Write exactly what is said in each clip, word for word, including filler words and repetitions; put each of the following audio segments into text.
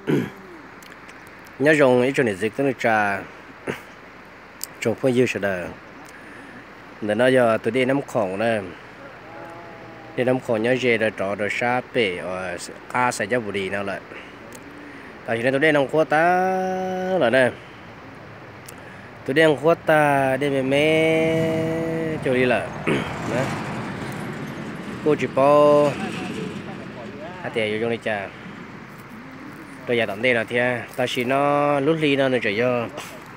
nhớ dùng ít cho nên dịch tới trà trồng phong dư sẽ đời để nó giờ tôi đi nắm khổng này đi nắm khổng nhớ về rồi trọ rồi sa bể ở ca sẽ cho bù đi nào lại tại vì tôi đi nắm khuất ta là này tôi đi nắm khuất ta đi về mé cho đi là cô chỉ bao hạt tiền vô trong đây trà rồi giờ tận đây là thế ta chỉ nó lút ly nó nữa trời ơi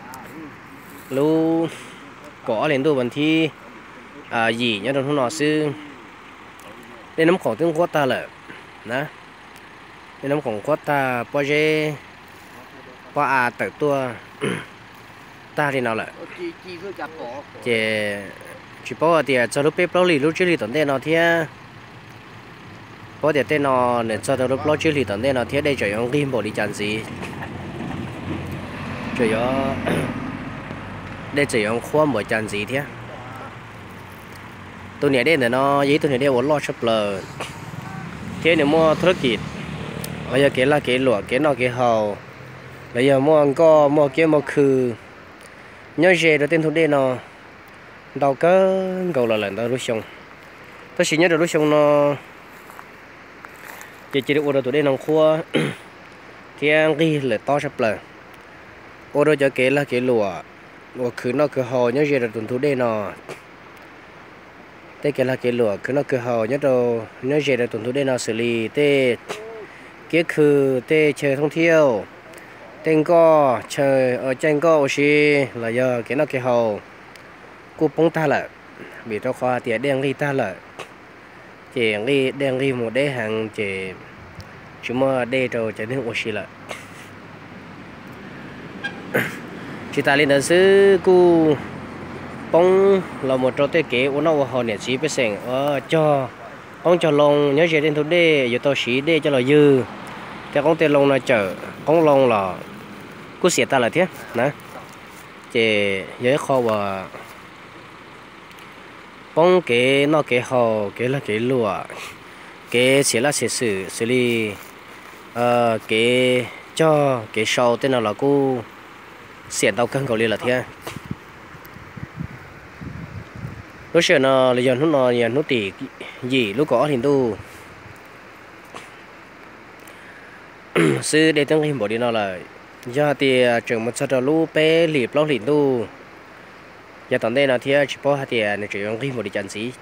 lú có lên đồ vấn thi à gì nhớ đồng nó sư đây nắm khẩu tiếng quát ta là nè đây nắm khẩu quát ta bao giờ bao à tự tua ta thì nào lại chỉ chỉ bao thì cho lúc bếp lâu lì lúc trước thì tận đây nó thế bao giờ tên nó để cho lúc lâu trước thì tận đây nó thế đây trời ông kim bộ đi chăn gì trời ơi đây chỉ ông khoa một chân gì thế tôi nhớ đến là nó giấy tôi nhớ đến lo sắp lờ thế nếu muaธุรกิจbây giờ cái là cái lụa cái nọ cái hầu bây giờ mua ăn co mua cái mua khư nhớ về đầu tiên thôi đây nó đầu cơ cầu là lần đầu lúc xong tôi chỉ nhớ được lúc xong nó chỉ chỉ được ở tôi đây nó khoa thì ăn ghi là to sắp lờ ở đó cho cái là cái lụa và cứ nó cứ hồ nhớ gì là tuần thu đây nọ đây cái là cái lụa cứ nó cứ hồ nhớ đâu nhớ gì là tuần thu đây nọ xử lý tê cái khử tê chơi thông thiêu tên co chơi ở trên co oxy là giờ cái nó cái hồ cú bông ta lại bị tao khoa tiền đen đi ta lại chỉ đi đen đi một đế hàng chỉ chỉ mà đế rồi chỉ đến oxy lại chỉ ta lên đó xứ cu bông là một trò tê kế của nó họ nè chỉ biết xem ở cho ông cho lông nhớ gì đến thôi đê giờ tôi xí đê cho là dư cho con tê lông nó chở con lông là cứ xịt ta là thế nè chỉ nhớ kho và bông kế nó kế hồ kế là kế lụa kế xịt là xịt xử xử lý ờ kế cho kế sau tên nào là cu xiển tàu cân cầu liền là thế lúc xưa nó là giờ nó nó giờ nó tỉ gì lúc có thì tu sư để tiếng hình bộ đi nó là do thì trường một số lũ bé liệp lóc lìn tu giờ tận đây là thế chỉ có hai tiền này chỉ用hình bộ đi chân sĩ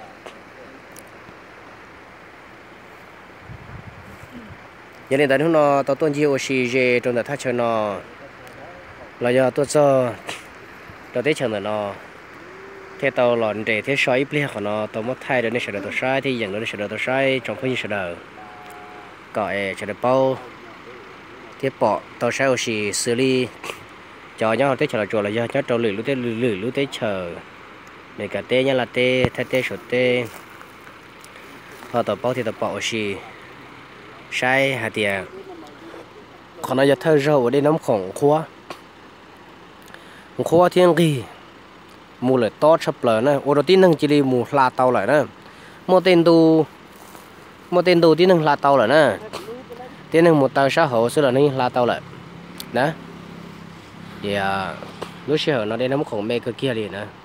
giờ này tại nó tao tuân chiêu xì dê trong là thắt chân nó là do tôi cho tôi thấy chẳng là nó thế tàu lòn để thế soi ít của nó tàu mất thay được nên sẽ được tôi sai thì dần nó sẽ được tôi sai trong khi sẽ được gọi sẽ được bao thế bỏ tàu sai oxy xử lý cho nhau thế chờ là chùa là do nhớ trâu lử lú thế lử lử lú thế chờ để cả tê nhá là tê thay tê sốt tê họ tàu bao thì tàu bỏ oxy sai hạt tiền còn nó giờ thơ rau ở đây nấm khổng khoa khoa thiên kỳ mù lại to sắp lờ nè ô đầu tiên nâng chỉ đi mù la tàu lại nè một tên tu một tên tu tí nâng la tàu lại nè tên nâng một tàu xã hội sẽ là nâng la tàu lại đó thì lúc xưa nó đây nấm khổng mê cơ kia liền nè